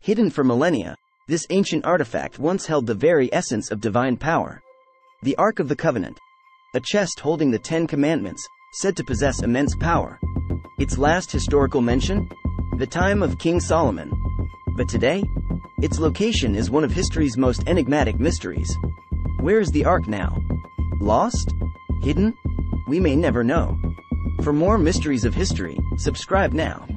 Hidden for millennia, this ancient artifact once held the very essence of divine power. The Ark of the Covenant. A chest holding the Ten Commandments, said to possess immense power. Its last historical mention? The time of King Solomon. But today? Its location is one of history's most enigmatic mysteries. Where is the Ark now? Lost? Hidden? We may never know. For more mysteries of history, subscribe now.